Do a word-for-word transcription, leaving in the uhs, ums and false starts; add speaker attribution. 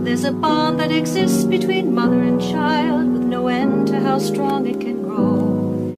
Speaker 1: There's a bond that exists between mother and child, with no end to how strong it can